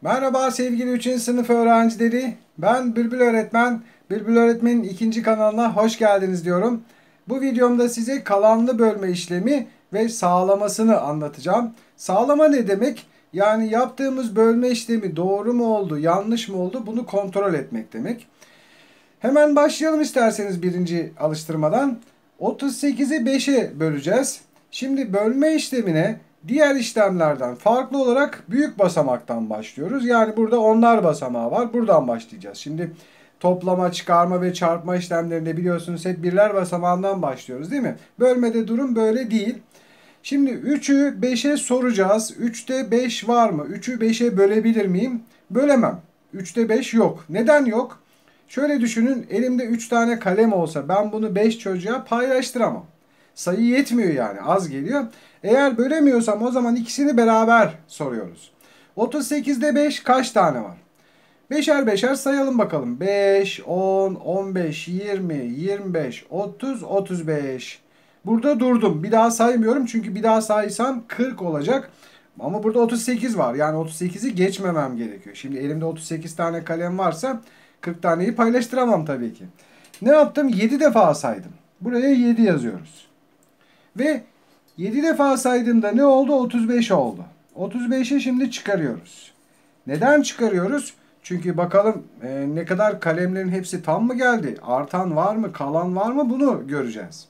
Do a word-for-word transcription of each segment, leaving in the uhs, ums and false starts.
Merhaba sevgili üçüncü sınıf öğrencileri. Ben Bülbül Öğretmen. Bülbül Öğretmen'in ikinci kanalına hoş geldiniz diyorum. Bu videomda size kalanlı bölme işlemi ve sağlamasını anlatacağım. Sağlama ne demek? Yani yaptığımız bölme işlemi doğru mu oldu, yanlış mı oldu bunu kontrol etmek demek. Hemen başlayalım isterseniz birinci alıştırmadan. otuz sekizi beşe böleceğiz. Şimdi bölme işlemine diğer işlemlerden farklı olarak büyük basamaktan başlıyoruz. Yani burada onlar basamağı var. Buradan başlayacağız. Şimdi toplama, çıkarma ve çarpma işlemlerinde biliyorsunuz hep birler basamağından başlıyoruz değil mi? Bölmede durum böyle değil. Şimdi üçü beşe soracağız. üçte beş var mı? üçü beşe bölebilir miyim? Bölemem. üçte beş yok. Neden yok? Şöyle düşünün, elimde üç tane kalem olsa ben bunu beş çocuğa paylaştıramam. Sayı yetmiyor yani, az geliyor. Eğer bölemiyorsam o zaman ikisini beraber soruyoruz. otuz sekizde beş kaç tane var? Beşer beşer sayalım bakalım. beş, on, on beş, yirmi, yirmi beş, otuz, otuz beş. Burada durdum. Bir daha saymıyorum çünkü bir daha saysam kırk olacak. Ama burada otuz sekiz var. Yani otuz sekizi geçmemem gerekiyor. Şimdi elimde otuz sekiz tane kalem varsa kırk taneyi paylaştıramam tabii ki. Ne yaptım? yedi defa saydım. Buraya yedi yazıyoruz. Ve yedi defa saydığımda ne oldu? otuz beş oldu. otuz beşi şimdi çıkarıyoruz. Neden çıkarıyoruz? Çünkü bakalım e, ne kadar kalemlerin hepsi tam mı geldi? Artan var mı? Kalan var mı? Bunu göreceğiz.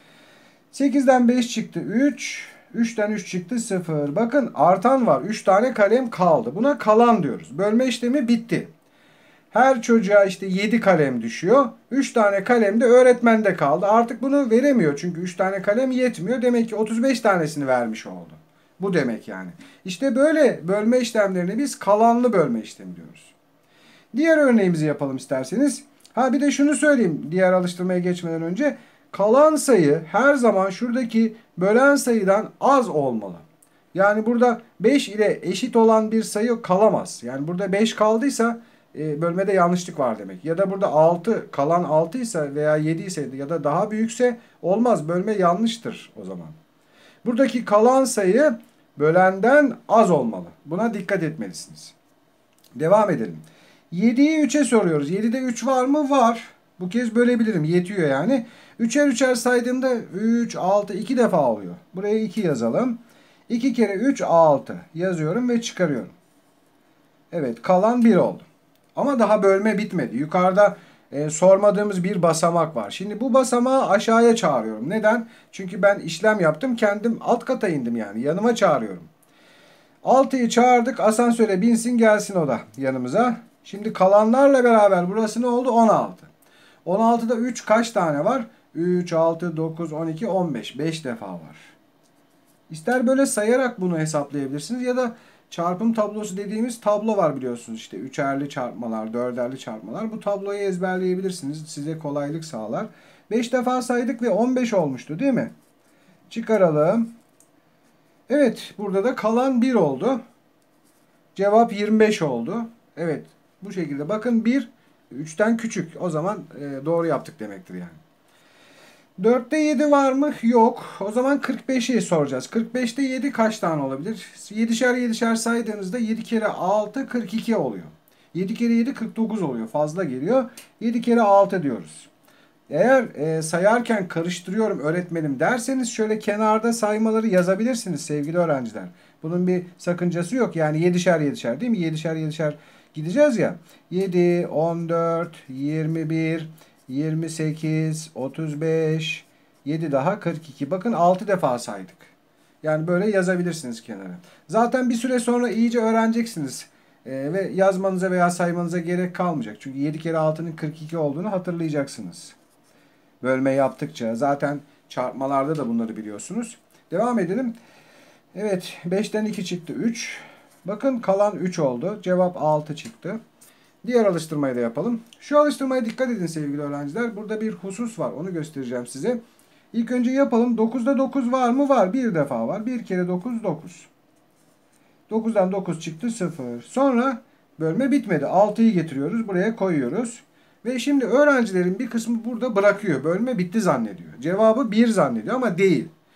sekizden beş çıktı üç. üçten üç çıktı sıfır. Bakın artan var. üç tane kalem kaldı. Buna kalan diyoruz. Bölme işlemi bitti. Her çocuğa işte yedi kalem düşüyor. üç tane kalem de öğretmende kaldı. Artık bunu veremiyor. Çünkü üç tane kalem yetmiyor. Demek ki otuz beş tanesini vermiş oldu. Bu demek yani. İşte böyle bölme işlemlerini biz kalanlı bölme işlemi diyoruz. Diğer örneğimizi yapalım isterseniz. Ha bir de şunu söyleyeyim diğer alıştırmaya geçmeden önce. Kalan sayı her zaman şuradaki bölen sayıdan az olmalı. Yani burada beş ile eşit olan bir sayı kalamaz. Yani burada beş kaldıysa e, bölmede yanlışlık var demek. Ya da burada altı kalan altı ise veya yedi ise ya da daha büyükse olmaz. Bölme yanlıştır o zaman. Buradaki kalan sayı bölenden az olmalı. Buna dikkat etmelisiniz. Devam edelim. yediyi üçe soruyoruz. yedide üç var mı? Var. Bu kez bölebilirim. Yetiyor yani. üçer üçer saydığımda üç, altı iki defa oluyor. Buraya iki yazalım. iki kere üç altı yazıyorum ve çıkarıyorum. Evet, kalan bir oldu. Ama daha bölme bitmedi. Yukarıda e, sormadığımız bir basamak var. Şimdi bu basamağı aşağıya çağırıyorum. Neden? Çünkü ben işlem yaptım. Kendim alt kata indim yani. Yanıma çağırıyorum. altıyı çağırdık. Asansöre binsin gelsin o da yanımıza. Şimdi kalanlarla beraber burası ne oldu? on altı. on altıda üç kaç tane var? üç, altı, dokuz, on iki, on beş. beş defa var. İster böyle sayarak bunu hesaplayabilirsiniz ya da çarpım tablosu dediğimiz tablo var biliyorsunuz. İşte üçerli çarpmalar, dörderli çarpmalar. Bu tabloyu ezberleyebilirsiniz. Size kolaylık sağlar. beş defa saydık ve on beş olmuştu değil mi? Çıkaralım. Evet, burada da kalan bir oldu. Cevap yirmi beş oldu. Evet, bu şekilde. Bakın bir üçten küçük. O zaman e, doğru yaptık demektir yani. dörtte yedi var mı? Yok. O zaman kırk beşi soracağız. kırk beşte yedi kaç tane olabilir? yedişer yedişer saydığınızda yedi kere altı kırk iki oluyor. yedi kere yedi kırk dokuz oluyor. Fazla geliyor. yedi kere altı diyoruz. Eğer e, sayarken karıştırıyorum öğretmenim derseniz şöyle kenarda saymaları yazabilirsiniz sevgili öğrenciler. Bunun bir sakıncası yok. Yani yedişer yedişer değil mi? yedişer yedişer gideceğiz ya. yedi, on dört, yirmi bir, yirmi sekiz, otuz beş, yedi daha kırk iki. Bakın altı defa saydık. Yani böyle yazabilirsiniz kenara. Zaten bir süre sonra iyice öğreneceksiniz. E, ve yazmanıza veya saymanıza gerek kalmayacak. Çünkü yedi kere altının kırk iki olduğunu hatırlayacaksınız. Bölme yaptıkça zaten çarpmalarda da bunları biliyorsunuz. Devam edelim. Evet, beşten iki çıktı üç. Bakın kalan üç oldu. Cevap altı çıktı. Diğer alıştırmayı da yapalım. Şu alıştırmaya dikkat edin sevgili öğrenciler. Burada bir husus var. Onu göstereceğim size. İlk önce yapalım. dokuzda dokuz var mı? Var. Bir defa var. bir kere dokuz dokuz. dokuzdan dokuz çıktı sıfır. Sonra bölme bitmedi. altıyı getiriyoruz. Buraya koyuyoruz. Ve şimdi öğrencilerin bir kısmı burada bırakıyor. Bölme bitti zannediyor. Cevabı bir zannediyor ama değil.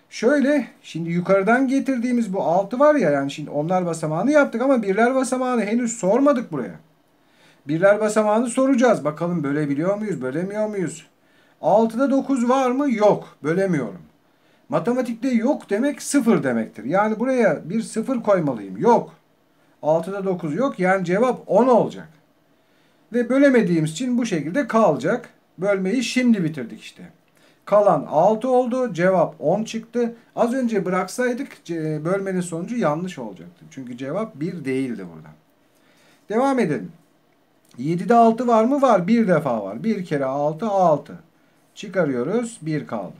Şöyle şimdi yukarıdan getirdiğimiz bu altı var ya, yani şimdi onlar basamağını yaptık ama birler basamağını henüz sormadık buraya. Birler basamağını soracağız. Bakalım bölebiliyor muyuz, bölemiyor muyuz? altıda dokuz var mı? Yok. Bölemiyorum. Matematikte yok demek sıfır demektir. Yani buraya bir sıfır koymalıyım. Yok. altıda dokuz yok. Yani cevap on olacak. Ve bölemediğimiz için bu şekilde kalacak. Bölmeyi şimdi bitirdik işte. Kalan altı oldu. Cevap on çıktı. Az önce bıraksaydık bölmenin sonucu yanlış olacaktı. Çünkü cevap bir değildi burada. Devam edelim. yedide altı var mı? Var. Bir defa var. bir kere altı altı. Çıkarıyoruz. bir kaldı.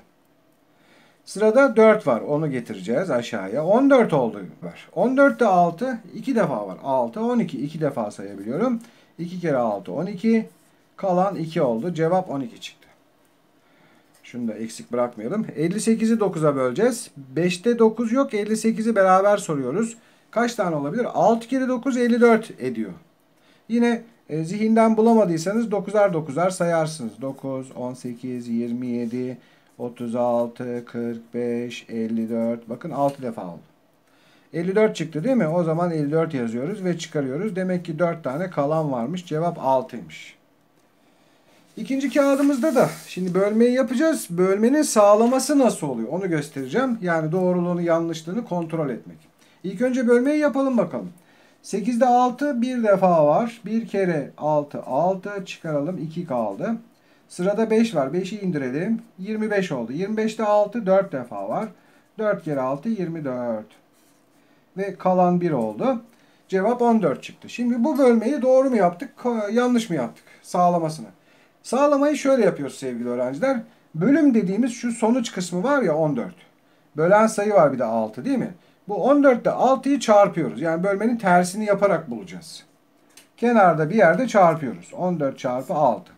Sırada dört var. Onu getireceğiz aşağıya. on dört oldu. Var. on dörtte altı iki defa var. altı, on iki. iki defa sayabiliyorum. iki kere altı, on iki. Kalan iki oldu. Cevap on iki çıktı. Şunu da eksik bırakmayalım. elli sekizi dokuza böleceğiz. beşte dokuz yok. elli sekizi beraber soruyoruz. Kaç tane olabilir? altı kere dokuz elli dört ediyor. Yine e, zihinden bulamadıysanız dokuzar dokuzar sayarsınız. dokuz, on sekiz, yirmi yedi, otuz altı, kırk beş, elli dört. Bakın altı defa oldu. elli dört çıktı değil mi? O zaman elli dört yazıyoruz ve çıkarıyoruz. Demek ki dört tane kalan varmış. Cevap altıymış. İkinci kağıdımızda da şimdi bölmeyi yapacağız. Bölmenin sağlaması nasıl oluyor? Onu göstereceğim. Yani doğruluğunu, yanlışlığını kontrol etmek. İlk önce bölmeyi yapalım bakalım. sekizde altı bir defa var. bir kere altı altı çıkaralım. iki kaldı. Sırada beş var. beşi indirelim. yirmi beş oldu. yirmi beşte altı dört defa var. dört kere altı yirmi dört. Ve kalan bir oldu. Cevap on dört çıktı. Şimdi bu bölmeyi doğru mu yaptık, yanlış mı yaptık? Sağlamasını. Sağlamayı şöyle yapıyoruz sevgili öğrenciler. Bölüm dediğimiz şu sonuç kısmı var ya, on dört. Bölen sayı var bir de altı değil mi? Bu on dörtte altıyı çarpıyoruz. Yani bölmenin tersini yaparak bulacağız. Kenarda bir yerde çarpıyoruz. on dört çarpı altı.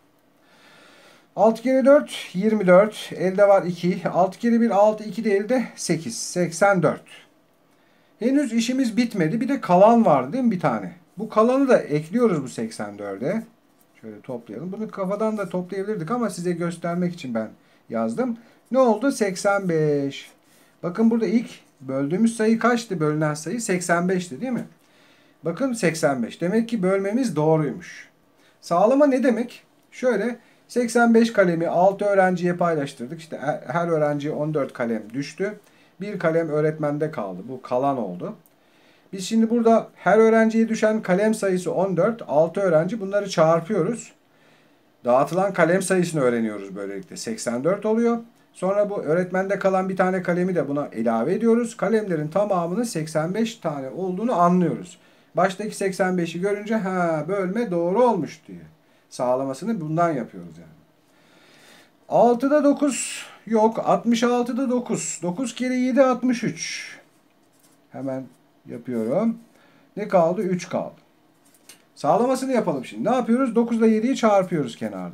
altı kere dört yirmi dört. Elde var iki. altı kere bir altı. iki de elde sekiz. seksen dört. Henüz işimiz bitmedi. Bir de kalan vardı değil mi bir tane? Bu kalanı da ekliyoruz bu seksen dörde. Şöyle toplayalım. Bunu kafadan da toplayabilirdik ama size göstermek için ben yazdım. Ne oldu? seksen beş. Bakın burada ilk böldüğümüz sayı kaçtı? Bölünen sayı seksen beşti değil mi? Bakın seksen beş. Demek ki bölmemiz doğruymuş. Sağlama ne demek? Şöyle seksen beş kalemi altı öğrenciye paylaştırdık. İşte her öğrenciye on dört kalem düştü. Bir kalem öğretmende kaldı. Bu kalan oldu. Biz şimdi burada her öğrenciye düşen kalem sayısı on dört. altı öğrenci, bunları çarpıyoruz. Dağıtılan kalem sayısını öğreniyoruz böylelikle. seksen dört oluyor. Sonra bu öğretmende kalan bir tane kalemi de buna ilave ediyoruz. Kalemlerin tamamının seksen beş tane olduğunu anlıyoruz. Baştaki seksen beşi görünce ha bölme doğru olmuş diye. Sağlamasını bundan yapıyoruz yani. altıda dokuz yok. altmış altıda dokuz. dokuz kere yedi altmış üç. Hemen yapıyorum. Ne kaldı? üç kaldı. Sağlamasını yapalım şimdi. Ne yapıyoruz? dokuz ile yediyi çarpıyoruz kenarda.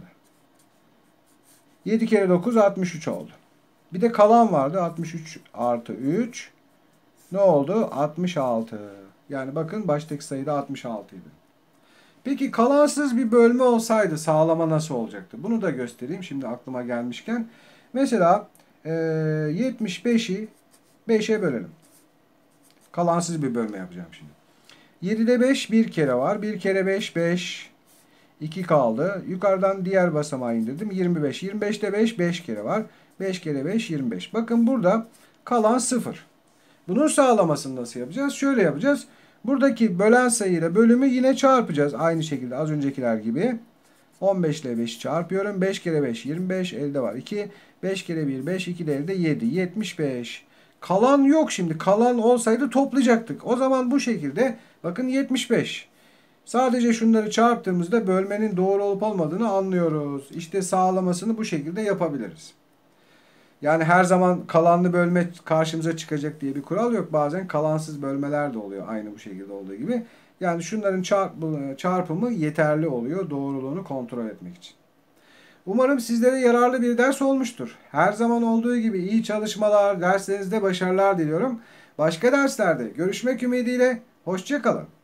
yedi kere dokuz altmış üç oldu. Bir de kalan vardı. altmış üç artı üç. Ne oldu? altmış altı. Yani bakın baştaki sayıda altmış altı idi. Peki kalansız bir bölme olsaydı sağlama nasıl olacaktı? Bunu da göstereyim şimdi aklıma gelmişken. Mesela e, yetmiş beşi beşe bölelim. Kalansız bir bölme yapacağım şimdi. yedide beş bir kere var. bir kere beş beş. iki kaldı. Yukarıdan diğer basamağı indirdim. yirmi beş. yirmi beşte beş beş kere var. beş kere beş yirmi beş. Bakın burada kalan sıfır. Bunun sağlamasını nasıl yapacağız? Şöyle yapacağız. Buradaki bölen sayıyla bölümü yine çarpacağız. Aynı şekilde az öncekiler gibi. on beş ile beşi çarpıyorum. beş kere beş yirmi beş. Elde var iki. beş kere bir beş. iki de elde yedi. yetmiş beş. Kalan yok şimdi. Kalan olsaydı toplayacaktık. O zaman bu şekilde bakın yetmiş beş. Sadece şunları çarptığımızda bölmenin doğru olup olmadığını anlıyoruz. İşte sağlamasını bu şekilde yapabiliriz. Yani her zaman kalanlı bölme karşımıza çıkacak diye bir kural yok. Bazen kalansız bölmeler de oluyor aynı bu şekilde olduğu gibi. Yani şunların çarpımı yeterli oluyor doğruluğunu kontrol etmek için. Umarım sizlere yararlı bir ders olmuştur. Her zaman olduğu gibi iyi çalışmalar, derslerinizde başarılar diliyorum. Başka derslerde görüşmek ümidiyle, hoşça kalın.